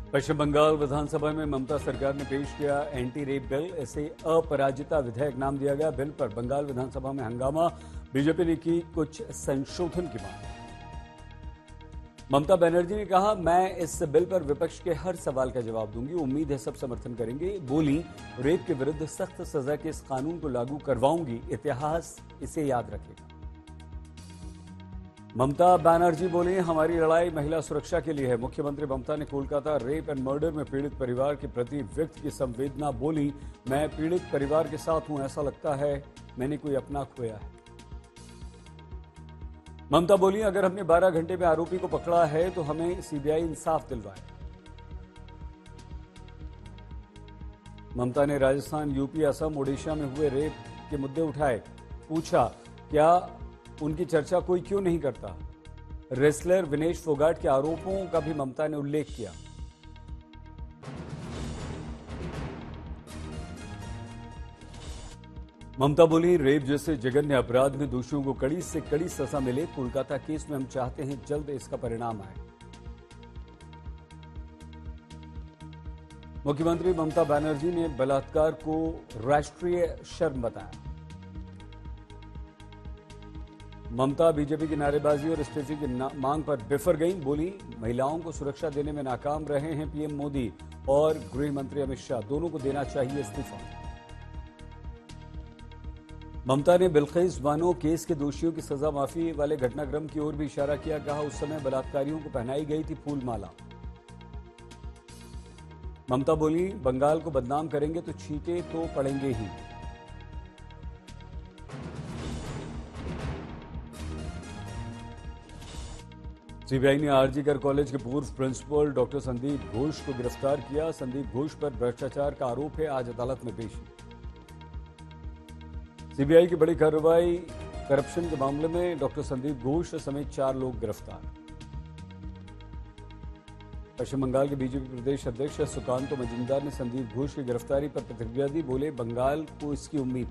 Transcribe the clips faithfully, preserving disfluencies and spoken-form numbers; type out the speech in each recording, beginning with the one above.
पश्चिम बंगाल विधानसभा में ममता सरकार ने पेश किया एंटी रेप बिल। इसे अपराजिता विधेयक नाम दिया गया। बिल पर बंगाल विधानसभा में हंगामा। बीजेपी ने की कुछ संशोधन की मांग। ममता बनर्जी ने कहा, मैं इस बिल पर विपक्ष के हर सवाल का जवाब दूंगी। उम्मीद है सब समर्थन करेंगे। बोली, रेप के विरुद्ध सख्त सजा के इस कानून को लागू करवाऊंगी। इतिहास इसे याद रखेगा। ममता बनर्जी बोली, हमारी लड़ाई महिला सुरक्षा के लिए है। मुख्यमंत्री ममता ने कोलकाता रेप एंड मर्डर में पीड़ित परिवार के प्रति व्यक्त की संवेदना। बोली, मैं पीड़ित परिवार के साथ हूं। ऐसा लगता है मैंने कोई अपना खोया है। ममता बोली, अगर हमने बारह घंटे में आरोपी को पकड़ा है तो हमें सीबीआई इंसाफ दिलवाए। ममता ने राजस्थान, यूपी, असम, ओडिशा में हुए रेप के मुद्दे उठाए। पूछा, क्या उनकी चर्चा कोई क्यों नहीं करता। रेसलर विनेश फोगाट के आरोपों का भी ममता ने उल्लेख किया। ममता बोली, रेप जैसे जघन्य अपराध में दोषियों को कड़ी से कड़ी सजा मिले। कोलकाता केस में हम चाहते हैं जल्द इसका परिणाम आए। मुख्यमंत्री ममता बनर्जी ने बलात्कार को राष्ट्रीय शर्म बताया। ममता बीजेपी की नारेबाजी और इस्तीफे की मांग पर बिफर गई। बोली, महिलाओं को सुरक्षा देने में नाकाम रहे हैं पीएम मोदी और गृह मंत्री अमित शाह। दोनों को देना चाहिए इस्तीफा। ममता ने बिल्किस बानो केस के दोषियों की सजा माफी वाले घटनाक्रम की ओर भी इशारा किया। कहा, उस समय बलात्कारियों को पहनाई गई थी फूलमाला। ममता बोली, बंगाल को बदनाम करेंगे तो छींटे तो पड़ेंगे ही। सीबीआई ने आरजीकर कॉलेज के पूर्व प्रिंसिपल डॉक्टर संदीप घोष को गिरफ्तार किया। संदीप घोष पर भ्रष्टाचार का आरोप है। आज अदालत में पेशी। सीबीआई की बड़ी कार्रवाई। करप्शन के मामले में डॉक्टर संदीप घोष समेत चार लोग गिरफ्तार। पश्चिम बंगाल के बीजेपी प्रदेश अध्यक्ष सुकांतो मजूमदार ने संदीप घोष की गिरफ्तारी पर प्रतिक्रिया दी। बोले, बंगाल को इसकी उम्मीद।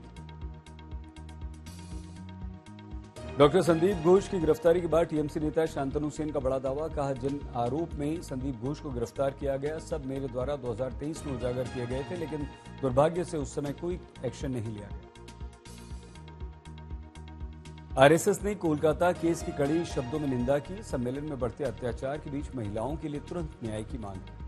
डॉक्टर संदीप घोष की गिरफ्तारी के बाद टीएमसी नेता शांतनु सेन का बड़ा दावा। कहा, जिन आरोप में संदीप घोष को गिरफ्तार किया गया सब मेरे द्वारा दो हज़ार तेईस में उजागर किए गए थे, लेकिन दुर्भाग्य से उस समय कोई एक्शन नहीं लिया गया। आरएसएस ने कोलकाता केस की कड़ी शब्दों में निंदा की। सम्मेलन में बढ़ते अत्याचार के बीच महिलाओं के लिए तुरंत न्याय की मांग की।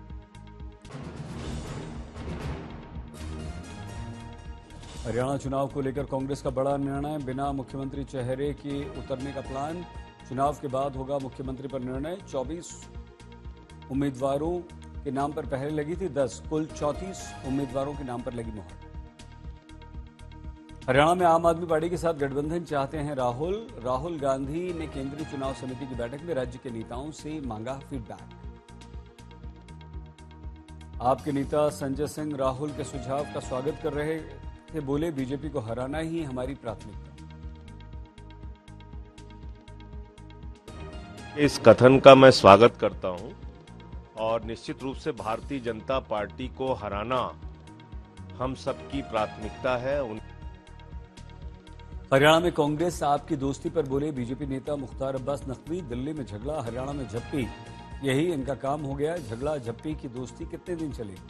हरियाणा चुनाव को लेकर कांग्रेस का बड़ा निर्णय। बिना मुख्यमंत्री चेहरे के उतरने का प्लान। चुनाव के बाद होगा मुख्यमंत्री पर निर्णय। चौबीस उम्मीदवारों के नाम पर पहले लगी थी दस, कुल चौंतीस उम्मीदवारों के नाम पर लगी मुहर। हरियाणा में आम आदमी पार्टी के साथ गठबंधन चाहते हैं राहुल। राहुल गांधी ने केंद्रीय चुनाव समिति की बैठक में राज्य के नेताओं से मांगा फीडबैक। आपके नेता संजय सिंह राहुल के सुझाव का स्वागत कर रहे थे। बोले, बीजेपी को हराना ही हमारी प्राथमिकता। इस कथन का मैं स्वागत करता हूं और निश्चित रूप से भारतीय जनता पार्टी को हराना हम सबकी प्राथमिकता है। हरियाणा में कांग्रेस आपकी दोस्ती पर बोले बीजेपी नेता मुख्तार अब्बास नकवी। दिल्ली में झगड़ा, हरियाणा में झप्पी, यही इनका काम हो गया। झगड़ा झप्पी की दोस्ती कितने दिन चलेगी।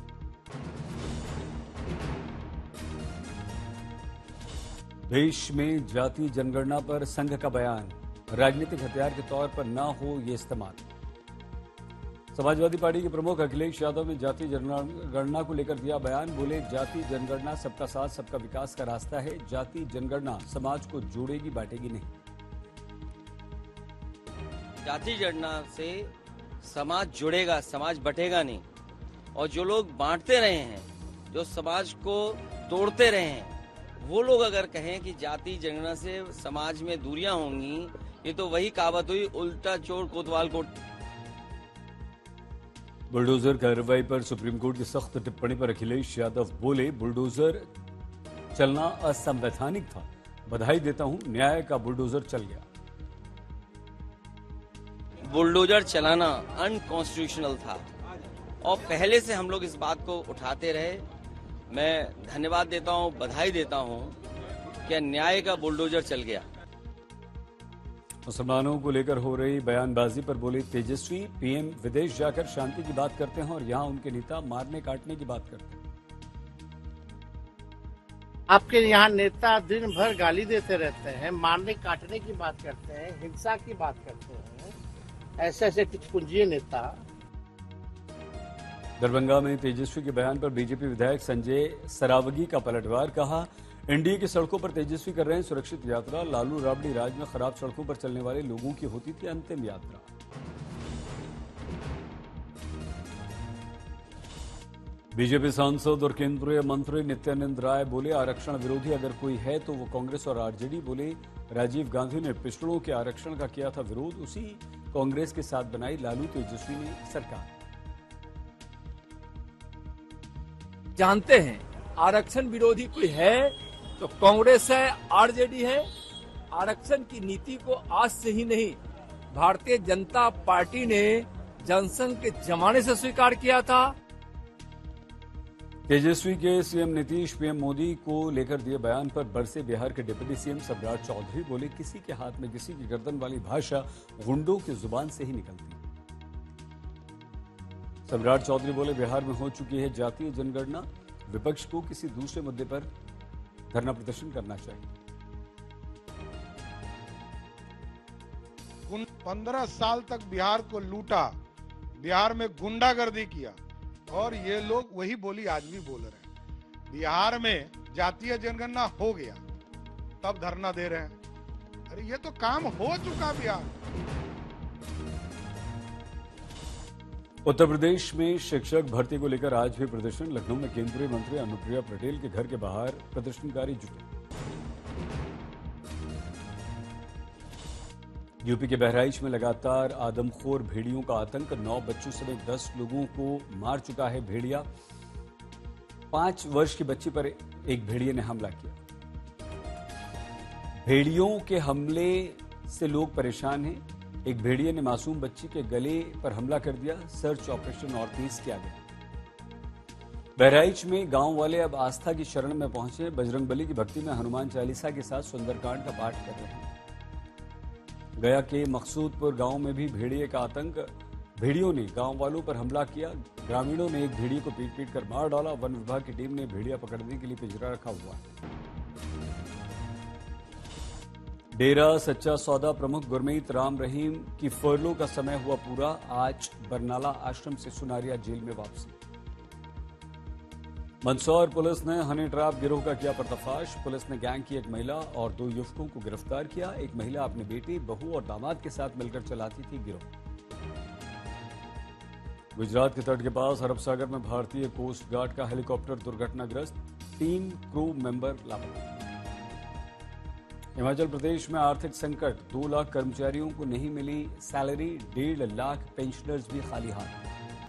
देश में जाति जनगणना पर संघ का बयान। राजनीतिक हथियार के तौर पर न हो ये इस्तेमाल। समाजवादी पार्टी के प्रमुख अखिलेश यादव ने जाति जनगणना को लेकर दिया बयान। बोले, जाति जनगणना सबका साथ सबका विकास का रास्ता है। जाति जनगणना समाज को जोड़ेगी, बांटेगी नहीं। जाति जनगणना से समाज जुड़ेगा, समाज बटेगा नहीं। और जो लोग बांटते रहे हैं, जो समाज को तोड़ते रहे हैं, वो लोग अगर कहें कि जाति जनगणना से समाज में दूरियां होंगी, ये तो वही कहावत हुई, उल्टा चोर कोतवाल को। बुलडोजर कार्रवाई पर सुप्रीम कोर्ट की सख्त टिप्पणी पर अखिलेश यादव बोले, बुलडोजर चलना असंवैधानिक था। बधाई देता हूं, न्याय का बुलडोजर चल गया। बुलडोजर चलाना अनकॉन्स्टिट्यूशनल था और पहले से हम लोग इस बात को उठाते रहे। मैं धन्यवाद देता हूं, बधाई देता हूं कि न्याय का बुलडोजर चल गया। मुसलमानों को लेकर हो रही बयानबाजी पर बोले तेजस्वी, पीएम विदेश जाकर शांति की बात करते हैं और यहां उनके नेता मारने काटने की बात करते हैं। आपके यहाँ नेता दिन भर गाली देते रहते हैं, मारने काटने की बात करते हैं, हिंसा की बात करते हैं, ऐसे ऐसे कुछ नेता। दरभंगा में तेजस्वी के बयान पर बीजेपी विधायक संजय सरावगी का पलटवार, कहा एनडीए की सड़कों पर तेजस्वी कर रहे हैं सुरक्षित यात्रा। लालू राबड़ी राज में खराब सड़कों पर चलने वाले लोगों की होती थी अंतिम यात्रा। बीजेपी सांसद और केंद्रीय मंत्री नित्यानंद राय बोले आरक्षण विरोधी अगर कोई है तो वो कांग्रेस और आरजेडी। बोले राजीव गांधी ने पिछड़ों के आरक्षण का किया था विरोध, उसी कांग्रेस के साथ बनाई लालू तेजस्वी ने सरकार। जानते हैं आरक्षण विरोधी कोई है तो कांग्रेस है, आरजेडी है। आरक्षण की नीति को आज से ही नहीं, भारतीय जनता पार्टी ने जनसंघ के जमाने से स्वीकार किया था। तेजस्वी के सीएम नीतीश पीएम मोदी को लेकर दिए बयान पर बरसे बिहार के डिप्टी सीएम सम्राट चौधरी। बोले किसी के हाथ में किसी की गर्दन वाली भाषा गुंडों की जुबान से ही निकलती। सम्राट चौधरी बोले बिहार में हो चुकी है जातीय जनगणना, विपक्ष को किसी दूसरे मुद्दे पर धरना प्रदर्शन करना चाहिए। पंद्रह साल तक बिहार को लूटा, बिहार में गुंडागर्दी किया और ये लोग वही बोली आज भी बोल रहे हैं। बिहार में जातीय जनगणना हो गया तब धरना दे रहे हैं। अरे ये तो काम हो चुका बिहार। उत्तर प्रदेश में शिक्षक भर्ती को लेकर आज भी प्रदर्शन। लखनऊ में केंद्रीय मंत्री अनुप्रिया पटेल के घर के बाहर प्रदर्शनकारी जुटे। यूपी के बहराइच में लगातार आदमखोर भेड़ियों का आतंक, नौ बच्चों समेत दस लोगों को मार चुका है भेड़िया। पांच वर्ष की बच्ची पर एक भेड़िए ने हमला किया। भेड़ियों के हमले से लोग परेशान हैं। एक भेड़िए ने मासूम बच्ची के गले पर हमला कर दिया। सर्च ऑपरेशन और तेज किया गया। बहराइच में गांव वाले अब आस्था की शरण में पहुंचे। बजरंगबली की भक्ति में हनुमान चालीसा के साथ सुंदरकांड का पाठ कर रहे हैं। गया के मकसूदपुर गांव में भी भेड़िए का आतंक। भेड़ियों ने गांव वालों पर हमला किया। ग्रामीणों ने एक भेड़िए को पीट पीट कर मार डाला। वन विभाग की टीम ने भेड़िया पकड़ने के लिए पिंजरा रखा हुआ है। डेरा सच्चा सौदा प्रमुख गुरमीत राम रहीम की फरलो का समय हुआ पूरा। आज बरनाला आश्रम से सुनारिया जेल में वापसी। मंदसौर पुलिस ने हनी ट्रैप गिरोह का किया पर्दाफाश। पुलिस ने गैंग की एक महिला और दो युवकों को गिरफ्तार किया। एक महिला अपने बेटी, बहू और दामाद के साथ मिलकर चलाती थी गिरोह। गुजरात के तट के पास अरब सागर में भारतीय कोस्ट गार्ड का हेलीकॉप्टर दुर्घटनाग्रस्त, तीन क्रू मेंबर लापता। हिमाचल प्रदेश में आर्थिक संकट, दो लाख कर्मचारियों को नहीं मिली सैलरी, डेढ़ लाख पेंशनर्स भी खाली हाथ।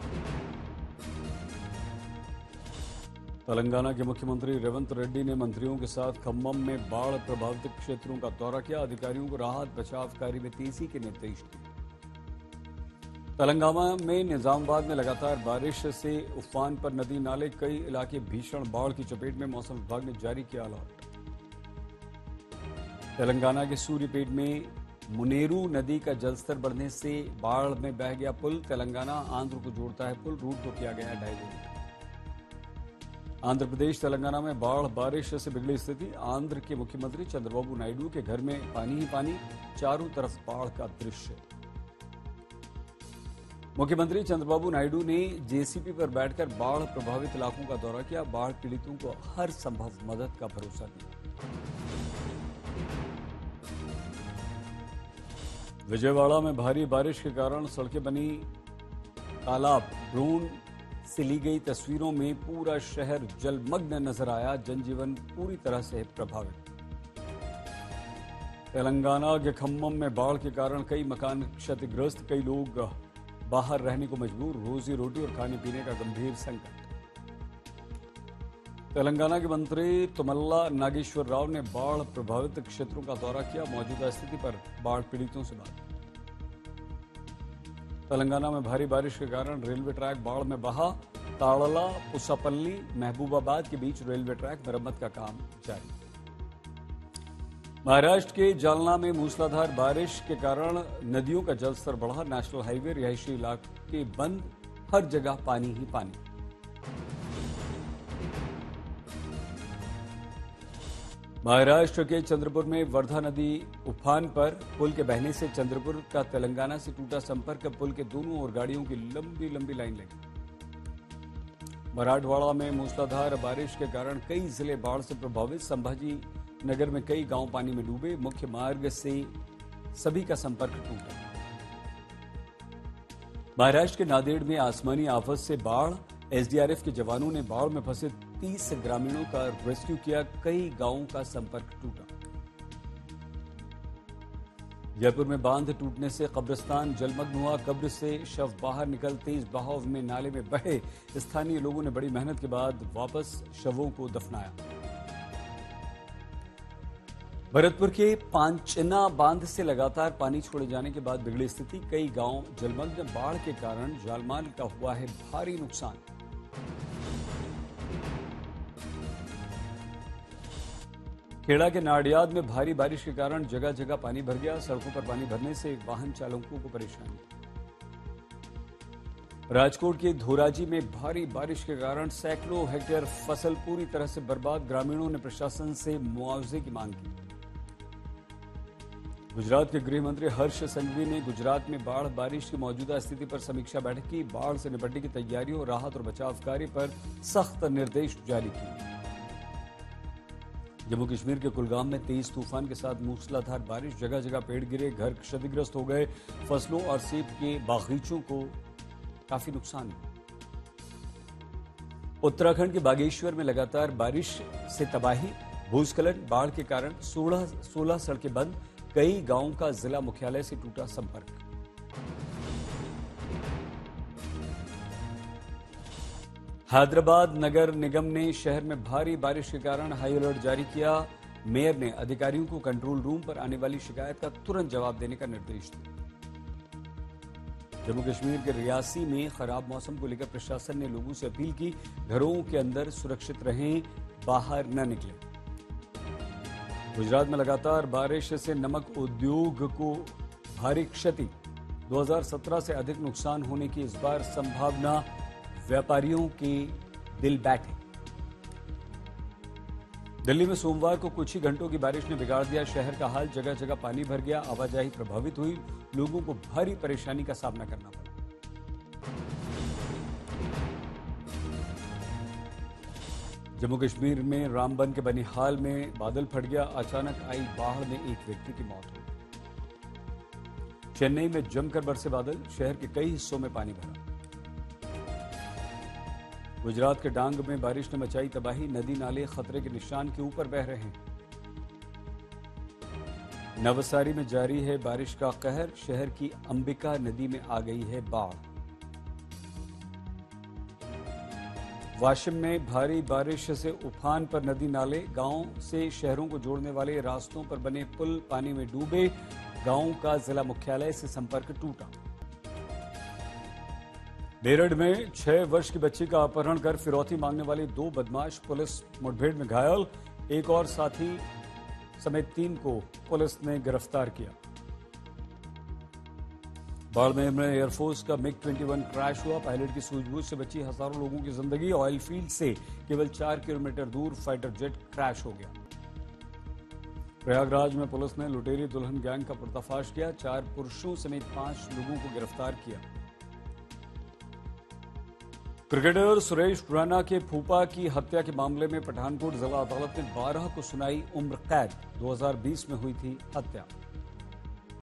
तेलंगाना के मुख्यमंत्री रेवंत रेड्डी ने मंत्रियों के साथ खम्मम में बाढ़ प्रभावित क्षेत्रों का दौरा किया। अधिकारियों को राहत बचाव कार्य में तेजी के निर्देश दिए। तेलंगाना में निजामाबाद में लगातार बारिश से उफान पर नदी नाले, कई इलाके भीषण बाढ़ की चपेट में। मौसम विभाग ने जारी किया अलर्ट। तेलंगाना के सूर्यपेट में मुनेरू नदी का जलस्तर बढ़ने से बाढ़ में बह गया पुल। तेलंगाना आंध्र को जोड़ता है पुल, रूट को किया गया डाइवर्ट। आंध्र प्रदेश तेलंगाना में बाढ़ बारिश से बिगड़ी स्थिति। आंध्र के मुख्यमंत्री चंद्रबाबू नायडू के घर में पानी ही पानी, चारों तरफ बाढ़ का दृश्य। मुख्यमंत्री चंद्रबाबू नायडू ने जेसीपी पर बैठकर बाढ़ प्रभावित इलाकों का दौरा किया। बाढ़ पीड़ितों को हर संभव मदद का भरोसा दिया। विजयवाड़ा में भारी बारिश के कारण सड़कें बनी तालाब। ड्रोन से ली गई तस्वीरों में पूरा शहर जलमग्न नजर आया। जनजीवन पूरी तरह से प्रभावित। तेलंगाना के खम्मम में बाढ़ के कारण कई मकान क्षतिग्रस्त, कई लोग बाहर रहने को मजबूर। रोजी रोटी और खाने पीने का गंभीर संकट। तेलंगाना के मंत्री तुमल्ला नागेश्वर राव ने बाढ़ प्रभावित क्षेत्रों का दौरा किया। मौजूदा स्थिति पर बाढ़ पीड़ितों से बात। तेलंगाना में भारी बारिश के कारण रेलवे ट्रैक बाढ़ में बहा। ताड़ला पुसापल्ली महबूबाबाद के बीच रेलवे ट्रैक मरम्मत का काम जारी। महाराष्ट्र के जालना में मूसलाधार बारिश के कारण नदियों का जलस्तर बढ़ा। नेशनल हाईवे रिहायशी इलाके बंद, हर जगह पानी ही पानी। महाराष्ट्र के चंद्रपुर में वर्धा नदी उफान पर, पुल के बहने से चंद्रपुर का तेलंगाना से टूटा संपर्क। पुल के दोनों ओर गाड़ियों की लंबी लंबी लाइन लगी। मराठवाड़ा में मूसलाधार बारिश के कारण कई जिले बाढ़ से प्रभावित। संभाजी नगर में कई गांव पानी में डूबे। मुख्य मार्ग से सभी का संपर्क टूटा। महाराष्ट्र के नांदेड़ में आसमानी आफत से बाढ़। एसडीआरएफ के जवानों ने बाढ़ में फंसे तीस ग्रामीणों का रेस्क्यू किया। कई गांवों का संपर्क टूटा। जयपुर में बांध टूटने से कब्रिस्तान जलमग्न हुआ। कब्र से शव बाहर निकल तेज बहाव में नाले में बहे। स्थानीय लोगों ने बड़ी मेहनत के बाद वापस शवों को दफनाया। भरतपुर के पांचना बांध से लगातार पानी छोड़े जाने के बाद बिगड़ी स्थिति। कई गांव जलमग्न। बाढ़ के कारण जालमाल का हुआ है भारी नुकसान। खेड़ा के नाडियाद में भारी बारिश के कारण जगह जगह पानी भर गया। सड़कों पर पानी भरने से वाहन चालकों को परेशानी। राजकोट के धोराजी में भारी बारिश के कारण सैकड़ों हेक्टेयर फसल पूरी तरह से बर्बाद। ग्रामीणों ने प्रशासन से मुआवजे की मांग की। गुजरात के गृह मंत्री हर्ष संघवी ने गुजरात में बाढ़ बारिश की मौजूदा स्थिति पर समीक्षा बैठक की। बाढ़ से निपटने की तैयारियों, राहत और बचाव कार्य पर सख्त निर्देश जारी किए। जम्मू कश्मीर के कुलगाम में तेज तूफान के साथ मूसलाधार बारिश। जगह जगह पेड़ गिरे, घर क्षतिग्रस्त हो गए। फसलों और सेब के बागीचों को काफी नुकसान हुआ। उत्तराखंड के बागेश्वर में लगातार बारिश से तबाही। भूस्खलन, बाढ़ के कारण सोलह सोलह सड़कें बंद। कई गांवों का जिला मुख्यालय से टूटा संपर्क। हैदराबाद नगर निगम ने शहर में भारी बारिश के कारण हाई अलर्ट जारी किया। मेयर ने अधिकारियों को कंट्रोल रूम पर आने वाली शिकायत का तुरंत जवाब देने का निर्देश दिया। जम्मू कश्मीर के रियासी में खराब मौसम को लेकर प्रशासन ने लोगों से अपील की, घरों के अंदर सुरक्षित रहें, बाहर न निकलें। गुजरात में लगातार बारिश से नमक उद्योग को भारी क्षति। दो हज़ार सत्रह से अधिक नुकसान होने की इस बार संभावना। व्यापारियों के दिल बैठे। दिल्ली में सोमवार को कुछ ही घंटों की बारिश ने बिगाड़ दिया शहर का हाल। जगह जगह पानी भर गया, आवाजाही प्रभावित हुई, लोगों को भारी परेशानी का सामना करना पड़ा। जम्मू कश्मीर में रामबन के बनिहाल में बादल फट गया। अचानक आई बाढ़ में एक व्यक्ति की मौत हुई। चेन्नई में जमकर बरसे बादल, शहर के कई हिस्सों में पानी भरा। गुजरात के डांग में बारिश ने मचाई तबाही। नदी नाले खतरे के निशान के ऊपर बह रहे हैं। नवसारी में जारी है बारिश का कहर। शहर की अंबिका नदी में आ गई है बाढ़। वाशिम में भारी बारिश से उफान पर नदी नाले। गांव से शहरों को जोड़ने वाले रास्तों पर बने पुल पानी में डूबे। गांव का जिला मुख्यालय से संपर्क टूटा। मेरठ में छह वर्ष की बच्ची का अपहरण कर फिरौती मांगने वाले दो बदमाश पुलिस मुठभेड़ में घायल। एक और साथी समेत तीन को पुलिस ने गिरफ्तार किया। बाड़मेर में एयरफोर्स का मिग इक्कीस क्रैश हुआ। पायलट की सूझबूझ से बची हजारों लोगों की जिंदगी। ऑयल फील्ड से केवल चार किलोमीटर दूर फाइटर जेट क्रैश हो गया। प्रयागराज में पुलिस ने लुटेरी दुल्हन गैंग का पर्दाफाश किया। चार पुरुषों समेत पांच लोगों को गिरफ्तार किया। क्रिकेटर सुरेश रैना के फूफा की हत्या के मामले में पठानकोट जिला अदालत ने बारह को सुनाई उम्र कैद। दो हज़ार बीस में हुई थी हत्या।